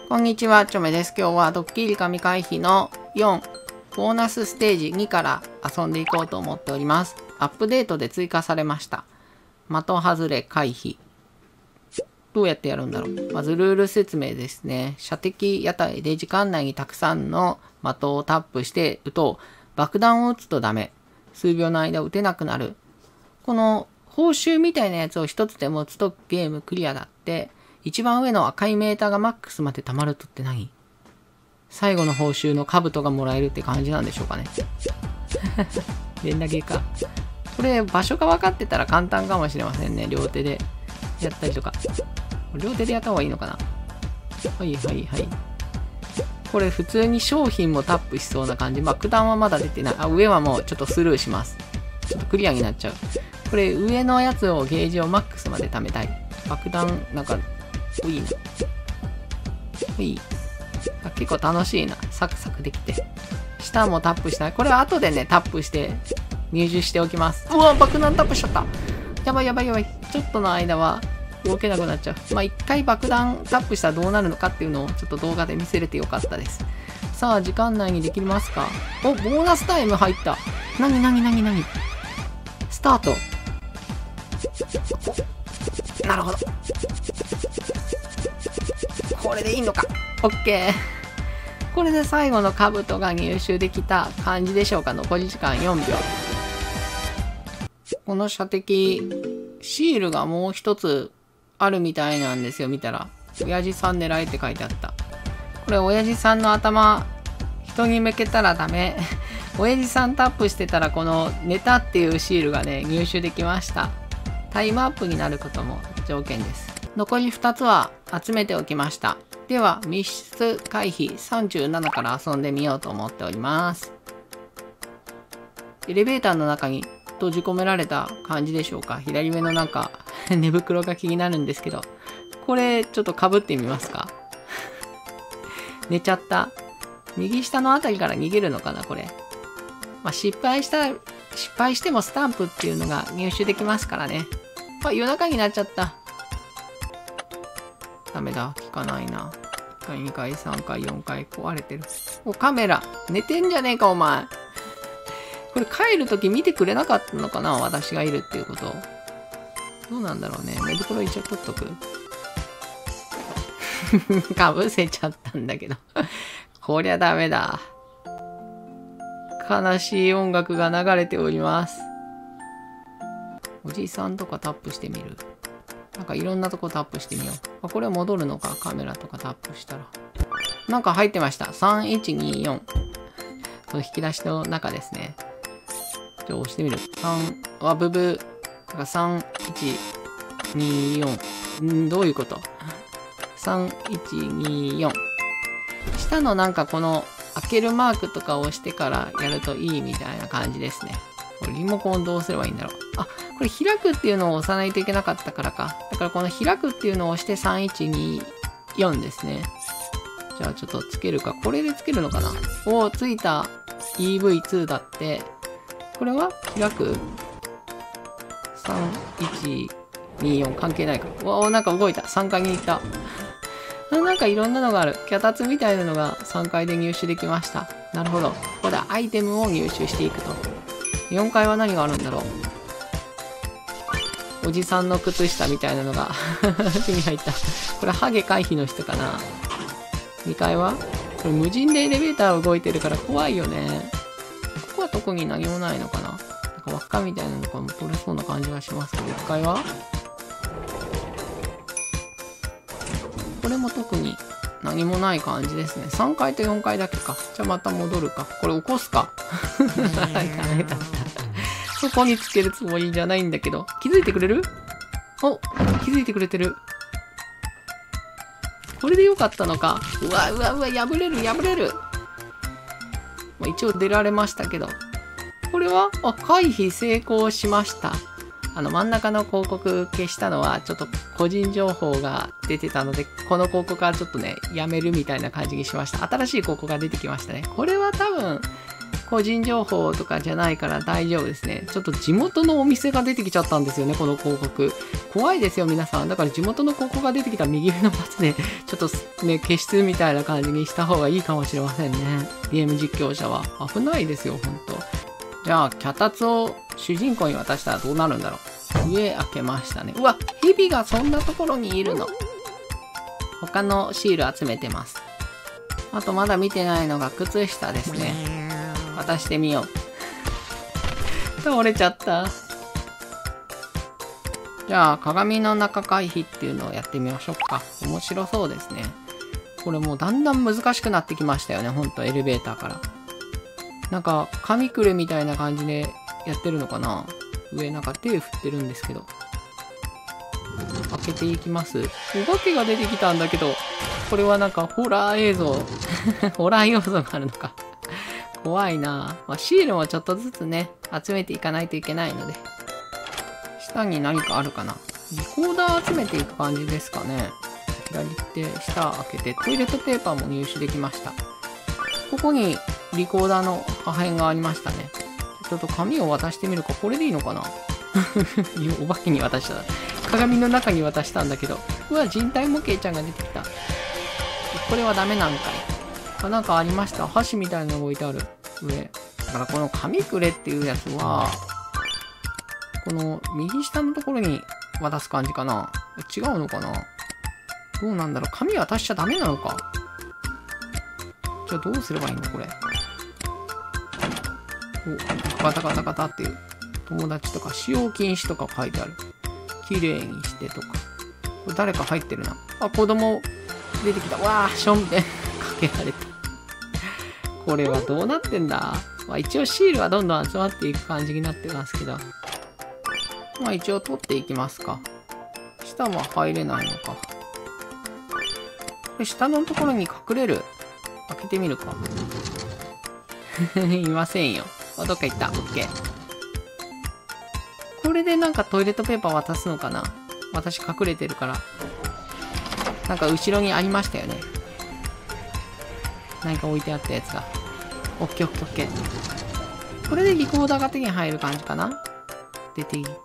こんにちは、チョメです。今日はドッキリ神回避の4、ボーナスステージ2から遊んでいこうと思っております。アップデートで追加されました。的外れ回避。どうやってやるんだろう。まずルール説明ですね。射的屋台で時間内にたくさんの的をタップして撃とう。爆弾を撃つとダメ。数秒の間撃てなくなる。この報酬みたいなやつを一つでも打つとゲームクリアだって。一番上の赤いメーターがマックスまで溜まるとって何？最後の報酬の兜がもらえるって感じなんでしょうかね。連打ゲーか。これ場所が分かってたら簡単かもしれませんね。両手でやったりとか。両手でやった方がいいのかな。はいはいはい。これ普通に商品もタップしそうな感じ。爆弾はまだ出てない。あ、上はもうちょっとスルーします。ちょっとクリアになっちゃう。これ上のやつをゲージをマックスまで貯めたい。爆弾なんかいいな。いい。あ、結構楽しいな。サクサクできて。下もタップしない。これは後でね、タップして入手しておきます。うわ、爆弾タップしちゃった。やばいやばいやばい。ちょっとの間は動けなくなっちゃう。まあ、一回爆弾タップしたらどうなるのかっていうのをちょっと動画で見せれてよかったです。さあ、時間内にできますか？お、ボーナスタイム入った。なにスタート。なるほど。これでいいのか。オッケー。これで最後の兜が入手できた感じでしょうか。残り時間4秒。この射的、シールがもう一つあるみたいなんですよ。見たら。親父さん狙えって書いてあった。これ、親父さんの頭、人に向けたらダメ。親父さんタップしてたら、このネタっていうシールがね、入手できました。タイムアップになることも条件です。残り2つは集めておきました。では、密室回避37から遊んでみようと思っております。エレベーターの中に閉じ込められた感じでしょうか。左目のなんか寝袋が気になるんですけど、これちょっと被ってみますか。寝ちゃった。右下のあたりから逃げるのかな、これ。まあ、失敗してもスタンプっていうのが入手できますからね。あ、夜中になっちゃった。ダメだ。効かないな。1回、2回、3回、4回壊れてる。お、カメラ。寝てんじゃねえか、お前。これ帰るとき見てくれなかったのかな、私がいるっていうこと。どうなんだろうね。寝袋一応取っとく。かぶせちゃったんだけど。こりゃダメだ。悲しい音楽が流れております。おじさんとかタップしてみる。なんかいろんなとこタップしてみよう。あ、これ戻るのか。カメラとかタップしたら。なんか入ってました。3124。この引き出しの中ですね。ちょっと押してみる。3、ブブ。なんか3124。どういうこと ?3124。下のなんかこの開けるマークとかを押してからやるといいみたいな感じですね。これリモコンどうすればいいんだろう。あ、これ開くっていうのを押さないといけなかったからか。だからこの開くっていうのを押して3124ですね。じゃあちょっとつけるか。これでつけるのかな。おー、ついた EV2 だって。これは開く ?3124 関係ないか。おー、なんか動いた。3階に行った。なんかいろんなのがある。脚立みたいなのが3階で入手できました。なるほど。ここでアイテムを入手していくと。4階は何があるんだろう。おじさんの靴下みたいなのが手に入った。これハゲ回避の人かな。2階はこれ無人でエレベーター動いてるから怖いよね。ここは特に何もないのかな。なんか輪っかみたいなのとかも取れそうな感じがしますけど、1階はこれも特に何もない感じですね。3階と4階だけか。じゃあまた戻るか。これ起こすか。ダメだった。そこにつけるつもりじゃないんだけど。気づいてくれる？お、気づいてくれてる。これでよかったのか。うわ、破れる。まあ、一応出られましたけど。これは回避成功しました。真ん中の広告消したのはちょっと個人情報が出てたので、この広告はちょっとね、やめるみたいな感じにしました。新しい広告が出てきましたね。これは多分、 個人情報とかじゃないから大丈夫ですね。ちょっと地元のお店が出てきちゃったんですよね、この広告。怖いですよ、皆さん。だから地元の広告が出てきたら右上のバツで、ちょっとね、消失みたいな感じにした方がいいかもしれませんね。ゲーム実況者は。危ないですよ、ほんと。じゃあ、脚立を主人公に渡したらどうなるんだろう。上開けましたね。うわ、蛇がそんなところにいるの。他のシール集めてます。あとまだ見てないのが靴下ですね。渡してみよう。倒れちゃった。じゃあ、鏡の中回避っていうのをやってみましょうか。面白そうですね。これもうだんだん難しくなってきましたよね。ほんとエレベーターから。なんか、紙くれみたいな感じでやってるのかな。上なんか手振ってるんですけど。開けていきます。お化けが出てきたんだけど、これはなんかホラー映像。ホラー要素があるのか。怖いなぁ。まあ、シールもちょっとずつね、集めていかないといけないので。下に何かあるかな。リコーダー集めていく感じですかね。左手、下開けて、トイレットペーパーも入手できました。ここにリコーダーの破片がありましたね。ちょっと紙を渡してみるか。これでいいのかな。お化けに渡した。鏡の中に渡したんだけど。うわ、人体模型ちゃんが出てきた。これはダメなんかい。あ、なんかありました。箸みたいなのが置いてある。上。だからこの紙くれっていうやつは、この右下のところに渡す感じかな。違うのかな。どうなんだろう。紙渡しちゃダメなのか。じゃあどうすればいいのこれ。お、ガタガタガタっていう。友達とか使用禁止とか書いてある。綺麗にしてとか。これ誰か入ってるな。あ、子供出てきた。わあ、しょんべんかけられた。これはどうなってんだ。まあ一応シールはどんどん集まっていく感じになってますけど。まあ一応取っていきますか。下は入れないのか。で、下のところに隠れる。開けてみるか。いませんよ。あ、どっか行った。オッケー。これでなんかトイレットペーパー渡すのかな。私隠れてるから。なんか後ろにありましたよね。何か置いてあったやつが。オッケーオッケーオッケー。これでリコーダーが手に入る感じかな。出ていって、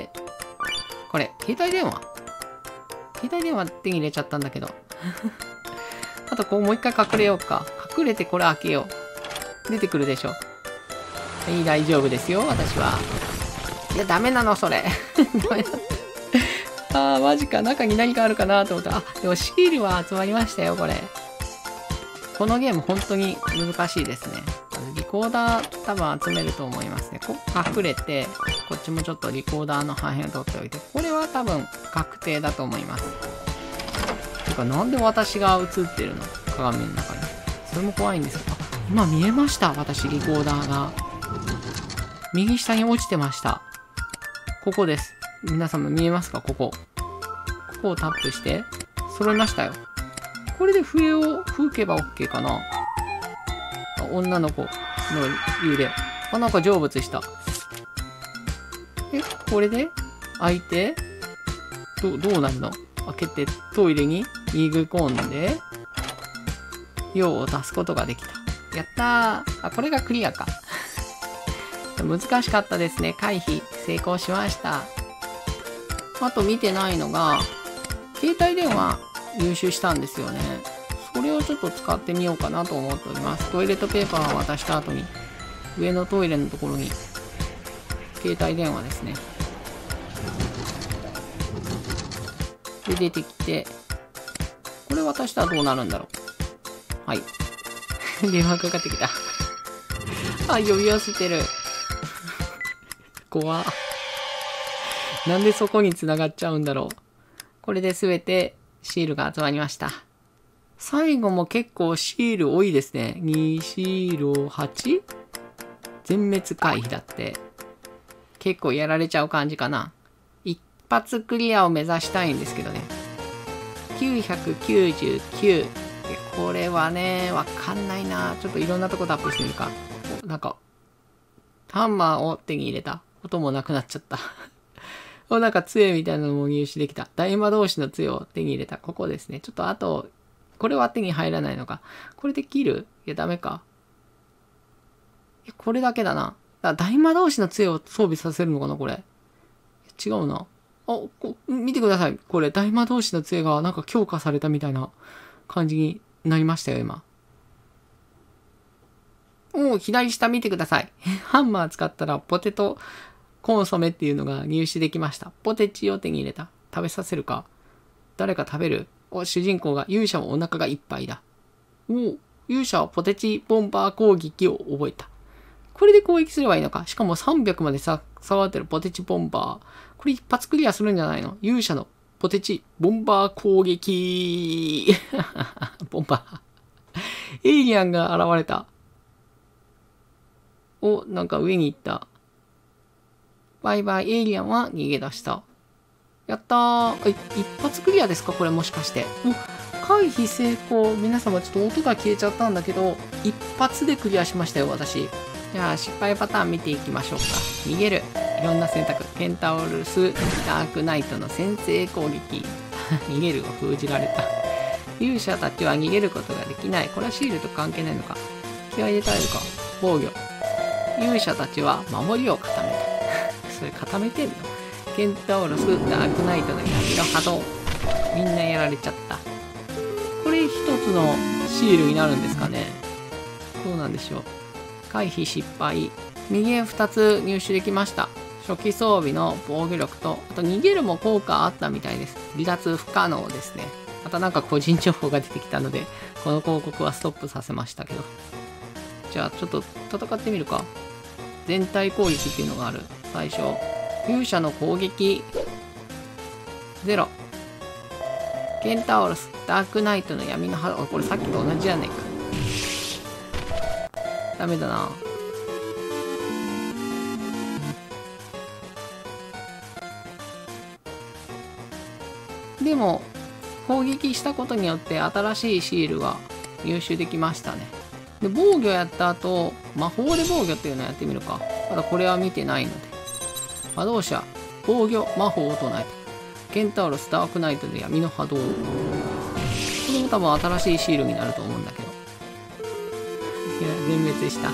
これ、携帯電話手に入れちゃったんだけど。あと、こうもう一回隠れようか。隠れてこれ開けよう。出てくるでしょ。はい、大丈夫ですよ、私は。いや、ダメなの、それ。ダメだった。あー、マジか。中に何かあるかなと思った。あ、でもシールは集まりましたよ、これ。このゲーム本当に難しいですね。リコーダー多分集めると思いますね。ここ隠れて、こっちもちょっとリコーダーの破片を取っておいて、これは多分確定だと思います。てか、なんで私が映ってるの鏡の中に。それも怖いんですけど、あ、今見えました。私、リコーダーが。右下に落ちてました。ここです。皆さんも見えますかここ。ここをタップして、揃いましたよ。これで笛を吹けば OK かな。あ、女の子の幽霊。あ、なんか成仏した。これで開いて、どうなるの？開けてトイレに逃げ込んで、用を足すことができた。やったー。あ、これがクリアか。難しかったですね。回避成功しました。あと見てないのが、携帯電話入手したんですよね。それをちょっと使ってみようかなと思っております。トイレットペーパーを渡した後に、上のトイレのところに、携帯電話ですね。で、出てきて、これ渡したらどうなるんだろう。はい。電話かかってきた。あ、呼び寄せてる。怖っ。なんでそこに繋がっちゃうんだろう。これで全てシールが集まりました。最後も結構シール多いですね。2シール 8？ 全滅回避だって。結構やられちゃう感じかな。一発クリアを目指したいんですけどね。999。これはね、わかんないな。ちょっといろんなとこタップしてみるか。なんか、ハンマーを手に入れた。音もなくなっちゃった。なんか杖みたいなのも入手できた。大魔導士の杖を手に入れた。ここですね。ちょっとあと、これは手に入らないのか。これで切る？いや、ダメか。 これだけだな。大魔導士の杖を装備させるのかなこれ。違うな。見てください。これ、大魔導士の杖がなんか強化されたみたいな感じになりましたよ、今。左下見てください。ハンマー使ったらポテトコンソメっていうのが入手できました。ポテチを手に入れた。食べさせるか。誰か食べる？主人公が勇者もお腹がいっぱいだ。勇者はポテチボンバー攻撃を覚えた。これで攻撃すればいいのか。しかも300まで下がってるポテチボンバー。これ一発クリアするんじゃないの？勇者のポテチボンバー攻撃。ボンバー。エイリアンが現れた。なんか上に行った。バイバイ、エイリアンは逃げ出した。やったー。一発クリアですかこれもしかして。回避成功。皆様ちょっと音が消えちゃったんだけど、一発でクリアしましたよ、私。じゃあ失敗パターン見ていきましょうか。逃げる。いろんな選択。ケンタウルス、ダークナイトの先制攻撃。逃げるを封じられた。勇者たちは逃げることができない。これはシールと関係ないのか。気合い入れたいのか。防御。勇者たちは守りを固めた。それ固めてんの？ケンタウロス、ダークナイトの闇の波動。みんなやられちゃった。これ一つのシールになるんですかね？どうなんでしょう。回避失敗。右へ2つ入手できました。初期装備の防御力と、あと逃げるも効果あったみたいです。離脱不可能ですね。またなんか個人情報が出てきたので、この広告はストップさせましたけど。じゃあちょっと戦ってみるか。全体攻撃っていうのがある。最初。勇者の攻撃。0。ケンタウロス、ダークナイトの闇の波動。これさっきと同じじゃねえか。ダメだな。でも、攻撃したことによって新しいシールが入手できましたね。で、防御やった後、魔法で防御っていうのをやってみるか。ただこれは見てないので。魔導者、防御、魔法を唱えた。ケンタウロス、ダークナイトで闇の波動。これも多分新しいシールになると思うんだけど。いや、全滅した。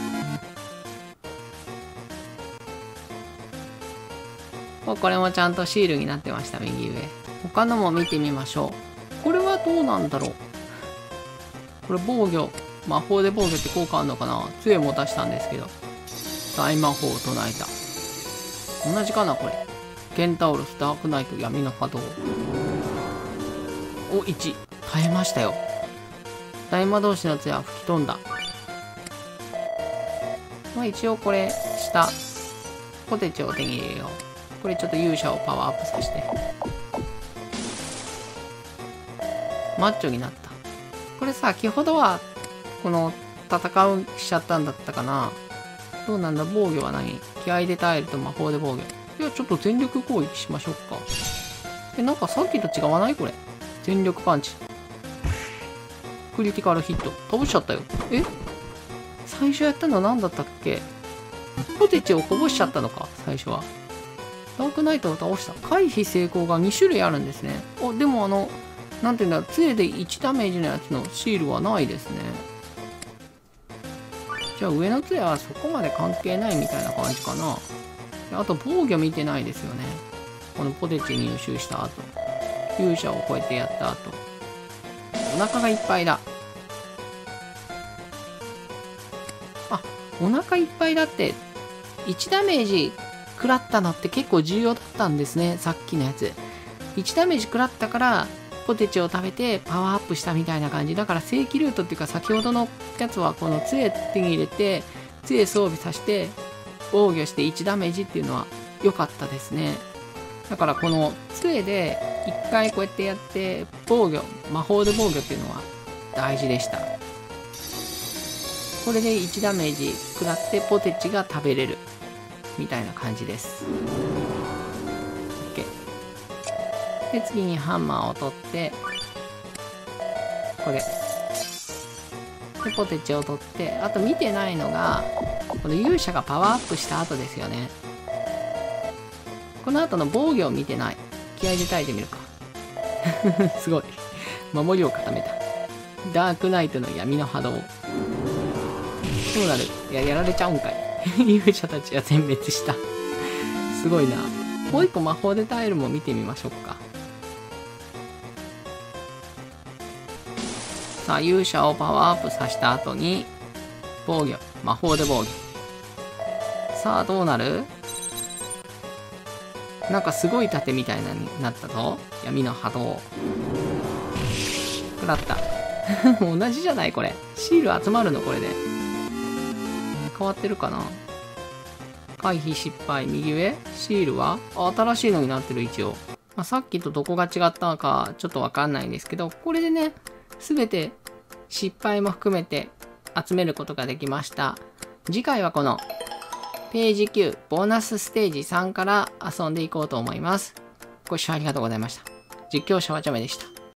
これもちゃんとシールになってました、右上。他のも見てみましょう。これはどうなんだろう。これ防御。魔法で防御って効果あるのかな？杖も出したんですけど。大魔法を唱えた。同じかなこれ。ケンタウロス、ダークナイト、闇の波動。1。耐えましたよ。大魔導士の杖は吹き飛んだ。まあ一応これ、下。ポテチを手に入れよう。これちょっと勇者をパワーアップさせて。マッチョになった。これさ、先ほどは、この、戦うしちゃったんだったかな。どうなんだ、防御は何？気合で耐えると魔法で防御。いや、ちょっと全力攻撃しましょうか。なんかさっきと違わないこれ。全力パンチ。クリティカルヒット。倒しちゃったよ。最初やったの何だったっけ？ポテチをこぼしちゃったのか、最初は。ダークナイトを倒した。回避成功が2種類あるんですね。でもなんていうんだ、杖で1ダメージのやつのシールはないですね。じゃあ上の杖はそこまで関係ないみたいな感じかな。あと防御見てないですよね。このポテチ入手した後。勇者をこうやってやった後。お腹がいっぱいだ。お腹いっぱいだって、1ダメージ食らったのって結構重要だったんですね。さっきのやつ。1ダメージ食らったから、ポテチを食べてパワーアップしたみたいな感じ。だから正規ルートっていうか先ほどのやつはこの杖手に入れて、杖装備させて防御して1ダメージっていうのは良かったですね。だからこの杖で1回こうやってやって防御、魔法で防御っていうのは大事でした。これで1ダメージ食らってポテチが食べれるみたいな感じです。で、次にハンマーを取って、これ。で、ポテチを取って、あと見てないのが、この勇者がパワーアップした後ですよね。この後の防御を見てない。気合で耐えてみるか。すごい。守りを固めた。ダークナイトの闇の波動。 どうなる？いや、やられちゃうんかい。勇者たちは全滅した。すごいな。もう一個魔法で耐えるも見てみましょうか。さあ、勇者をパワーアップさせた後に、防御。魔法で防御。さあ、どうなる？なんかすごい盾みたいなになったぞ。闇の波動。食らった。同じじゃないこれ。シール集まるのこれで。変わってるかな？回避失敗。右上シールは新しいのになってる一応。まあ、さっきとどこが違ったのかちょっとわかんないんですけど、これでね、すべて失敗も含めて集めることができました。次回はこのページ9ボーナスステージ3から遊んでいこうと思います。ご視聴ありがとうございました。実況者はチャメでした。